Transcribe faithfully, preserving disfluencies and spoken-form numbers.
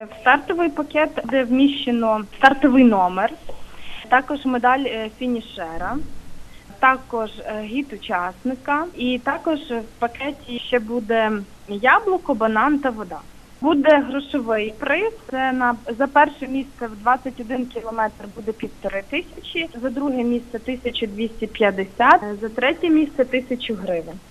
В стартовий пакет буде вміщено стартовий номер, також медаль фінішера, також гід учасника і також в пакеті ще буде яблуко, банан та вода. Буде грошовий приз, це на, за перше місце в двадцять один кілометр буде півтори тисячі, за друге місце тисяча двісті п'ятдесят, за третє місце тисячу гривень.